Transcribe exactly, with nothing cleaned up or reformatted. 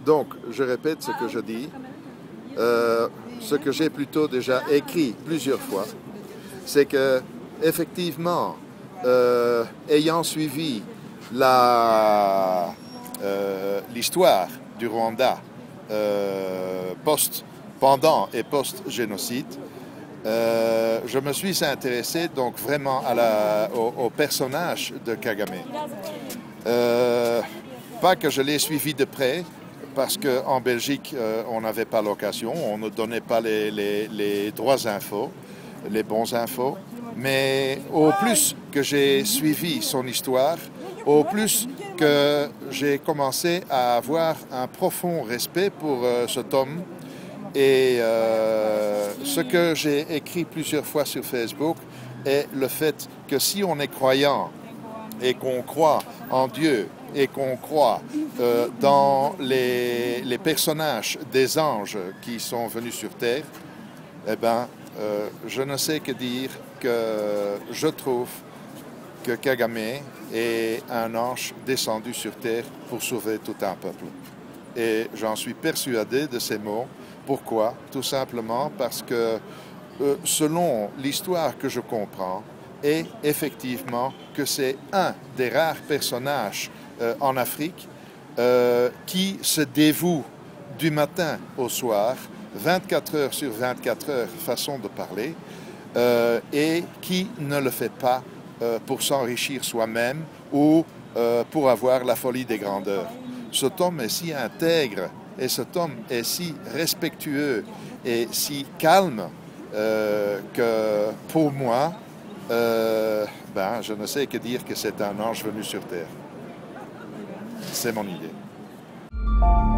Donc, je répète ce que je dis, euh, ce que j'ai plutôt déjà écrit plusieurs fois, c'est que, effectivement, euh, ayant suivi la, euh, l'histoire du Rwanda euh, post, pendant et post-génocide, euh, je me suis intéressé donc vraiment à la, au, au personnage de Kagame. Euh, pas que je l'ai suivi de près, parce qu'en Belgique, euh, on n'avait pas l'occasion, on ne donnait pas les, les, les droits infos, les bons infos, mais au plus que j'ai suivi son histoire, au plus que j'ai commencé à avoir un profond respect pour euh, cet homme. Et euh, ce que j'ai écrit plusieurs fois sur Facebook est le fait que si on est croyant et qu'on croit en Dieu et qu'on croit euh, dans les, les personnages des anges qui sont venus sur Terre, eh bien, euh, je ne sais que dire que je trouve que Kagame est un ange descendu sur Terre pour sauver tout un peuple. Et j'en suis persuadé de ces mots. Pourquoi? Tout simplement parce que, euh, selon l'histoire que je comprends, est effectivement que c'est un des rares personnages euh, en Afrique euh, qui se dévoue du matin au soir, vingt-quatre heures sur vingt-quatre heures, façon de parler, euh, et qui ne le fait pas euh, pour s'enrichir soi-même ou euh, pour avoir la folie des grandeurs. Cet homme est si intègre et cet homme est si respectueux et si calme euh, que pour moi, euh, ben, je ne sais que dire que c'est un ange venu sur Terre. C'est mon idée.